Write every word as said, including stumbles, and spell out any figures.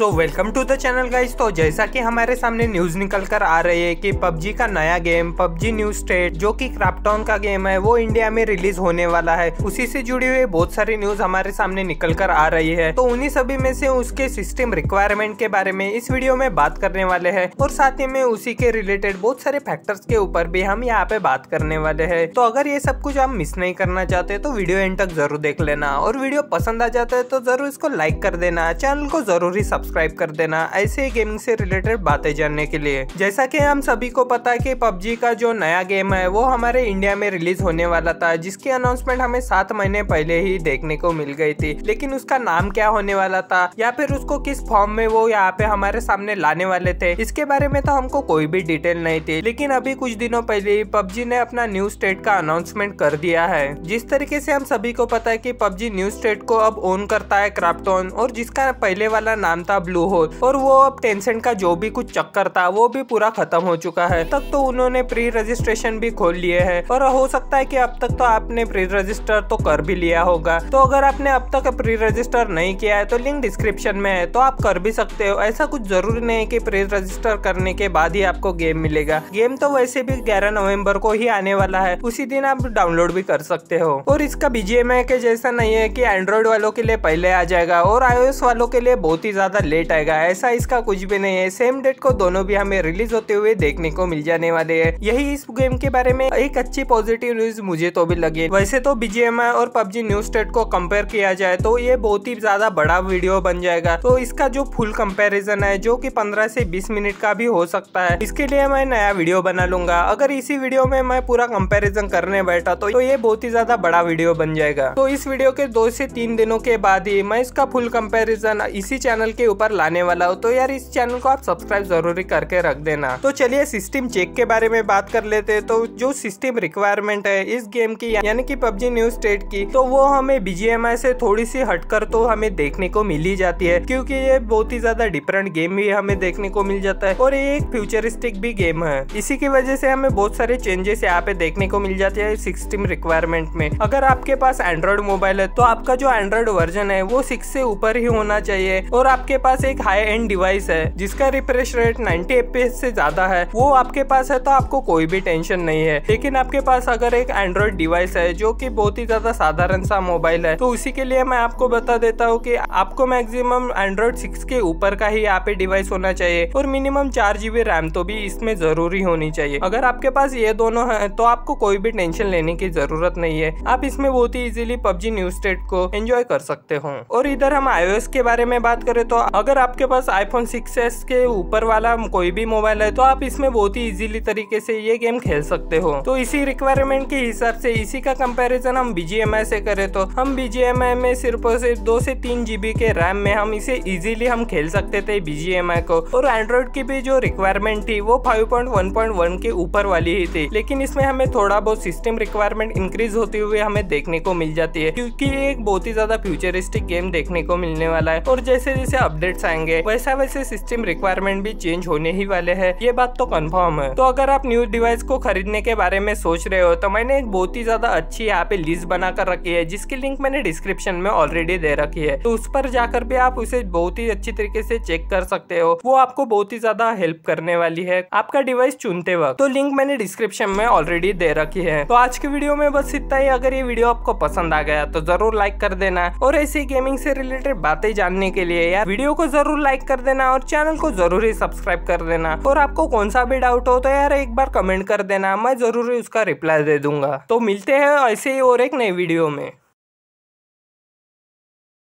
So welcome to the channel guys. तो जैसा कि हमारे सामने न्यूज निकल कर आ रही है कि पबजी का नया गेम पबजी न्यू स्टेट जो कि क्रैकडाउन का गेम है वो इंडिया में रिलीज होने वाला है। उसी से जुड़ी हुई बहुत सारी न्यूज हमारे सामने निकल कर आ रही है। तो उन्हीं सभी में से उसके सिस्टम रिक्वायरमेंट के बारे में इस वीडियो में बात करने वाले हैं और साथ ही में उसी के रिलेटेड बहुत सारे फैक्टर्स के ऊपर भी हम यहाँ पे बात करने वाले हैं। तो अगर ये सब कुछ आप मिस नहीं करना चाहते तो वीडियो एंड तक जरूर देख लेना और वीडियो पसंद आ जाता है तो जरूर इसको लाइक कर देना, चैनल को जरूर ही सब्सक्राइब कर देना ऐसे गेमिंग से रिलेटेड बातें जानने के लिए। जैसा कि हम सभी को पता है कि पबजी का जो नया गेम है वो हमारे इंडिया में रिलीज होने वाला था, जिसकी अनाउंसमेंट हमें सात महीने पहले ही देखने को मिल गई थी। लेकिन उसका नाम क्या होने वाला था या फिर उसको किस फॉर्म में वो यहाँ पे हमारे सामने लाने वाले थे इसके बारे में तो हमको कोई भी डिटेल नहीं थी। लेकिन अभी कुछ दिनों पहले ही पबजी ने अपना न्यू स्टेट का अनाउंसमेंट कर दिया है। जिस तरीके से हम सभी को पता है कि पबजी न्यू स्टेट को अब ओन करता है क्रैकडाउन, और जिसका पहले वाला नाम था ब्लू होल, और वो अब टेंसेंट का जो भी कुछ चक्कर था वो भी पूरा खत्म हो चुका है। तब तो उन्होंने प्री रजिस्ट्रेशन भी खोल लिए है और हो सकता है कि अब तक तो आपने प्री रजिस्टर तो कर भी लिया होगा। तो अगर आपने अब तक प्री रजिस्टर नहीं किया है तो लिंक डिस्क्रिप्शन में है, तो आप कर भी सकते हो। ऐसा कुछ जरूरी नहीं है कि प्री रजिस्टर करने के बाद ही आपको गेम मिलेगा। गेम तो वैसे भी ग्यारह नवंबर को ही आने वाला है, उसी दिन आप डाउनलोड भी कर सकते हो। और इसका बीजीएमआई के जैसा नहीं है कि एंड्रॉइड वालों के लिए पहले आ जाएगा और आईओएस वालों के लिए बहुत ही ज्यादा लेट आएगा, ऐसा इसका कुछ भी नहीं है। सेम डेट को दोनों भी हमें रिलीज होते हुए देखने को मिल जाने वाले हैं। यही इस गेम के बारे में एक अच्छी पॉजिटिव न्यूज मुझे तो भी लगी। वैसे तो बीजीएमआई और पबजी न्यू स्टेट को कंपेयर किया जाए तो ये बहुत ही ज्यादा बड़ा वीडियो बन जाएगा। तो इसका जो फुल कंपैरिजन है जो कि पंद्रह से बीस मिनट का भी हो सकता है, इसके लिए मैं नया वीडियो बना लूंगा। अगर इसी वीडियो में मैं पूरा कंपैरिजन करने बैठा तो ये बहुत ही ज्यादा बड़ा वीडियो बन जाएगा। तो इस वीडियो के दो से तीन दिनों के बाद ही मैं इसका फुल कंपैरिजन इसी चैनल के ऊपर लाने वाला हूँ। तो यार इस चैनल को आप सब्सक्राइब जरूरी करके रख देना। तो चलिए सिस्टम चेक के बारे में बात कर लेते हैं। तो जो सिस्टम रिक्वायरमेंट है इस गेम की यानी कि पबजी न्यू स्टेट की, तो वो हमें बीजीएमआई से थोड़ी सी हटकर तो हमें देखने को मिल ही जाती है, क्योंकि ये बहुत ही ज्यादा डिफरेंट गेम भी हमें देखने को मिल जाता है और ये एक फ्यूचरिस्टिक भी गेम है। इसी की वजह से हमें बहुत सारे चेंजेस यहाँ पे देखने को मिल जाते हैं सिस्टम रिक्वायरमेंट में। अगर आपके पास एंड्रॉइड मोबाइल है तो आपका जो एंड्रॉइड वर्जन है वो सिक्स से ऊपर ही होना चाहिए, और आपके पास एक हाई एंड डिवाइस है जिसका रिफ्रेश रेट नाइंटी एफपीएस से ज्यादा है, वो आपके पास है तो आपको कोई भी टेंशन नहीं है। लेकिन आपके पास अगर एक एंड्रॉइड डिवाइस है जो कि बहुत ही ज्यादा साधारण सा मोबाइल है, तो उसी के लिए मैं आपको बता देता हूँ कि आपको मैक्सिमम एंड्रॉइड सिक्स के ऊपर का ही यहाँ पे डिवाइस होना चाहिए और मिनिमम चार जीबी रैम तो भी इसमें जरूरी होनी चाहिए। अगर आपके पास ये दोनों है तो आपको कोई भी टेंशन लेने की जरूरत नहीं है, आप इसमें बहुत ही इजीली पबजी न्यू स्टेट को एंजॉय कर सकते हो। और इधर हम आईओएस के बारे में बात करें तो अगर आपके पास आईफोन सिक्स एस के ऊपर वाला कोई भी मोबाइल है तो आप इसमें बहुत ही इजीली तरीके से ये गेम खेल सकते हो। तो इसी रिक्वायरमेंट के हिसाब से इसी का कंपैरिजन हम बीजीएमआई से करें तो हम बीजीएमआई में सिर्फ और सिर्फ दो से तीन जीबी के रैम में हम इसे इजीली हम खेल सकते थे बीजीएमआई को। और एंड्रॉइड की भी जो रिक्वायरमेंट थी वो five point one point one के ऊपर वाली ही थी, लेकिन इसमें हमें थोड़ा बहुत सिस्टम रिक्वायरमेंट इंक्रीज होते हुए हमें देखने को मिल जाती है, क्योंकि ये एक बहुत ही ज्यादा फ्यूचरिस्टिक गेम देखने को मिलने वाला है। और जैसे जैसे अपडेट्स आएंगे वैसा वैसे सिस्टम रिक्वायरमेंट भी चेंज होने ही वाले हैं, ये बात तो कंफर्म है। तो अगर आप न्यू डिवाइस को खरीदने के बारे में सोच रहे हो तो मैंने एक बहुत ही ज्यादा अच्छी यहाँ पे लिस्ट बनाकर रखी है, जिसकी लिंक मैंने डिस्क्रिप्शन में ऑलरेडी दे रखी है। तो उस पर जाकर भी आप उसे बहुत ही अच्छी तरीके से चेक कर सकते हो, वो आपको बहुत ही ज्यादा हेल्प करने वाली है आपका डिवाइस चुनते वक्त। तो लिंक मैंने डिस्क्रिप्शन में ऑलरेडी दे रखी है। तो आज की वीडियो में बस इतना ही। अगर ये वीडियो आपको पसंद आ गया तो जरूर लाइक कर देना, और ऐसी गेमिंग से रिलेटेड बातें जानने के लिए यार वीडियो को जरूर लाइक कर देना और चैनल को जरूर ही सब्सक्राइब कर देना। और आपको कौन सा भी डाउट हो तो यार एक बार कमेंट कर देना, मैं जरूर उसका रिप्लाई दे दूंगा। तो मिलते हैं ऐसे ही और एक नई वीडियो में।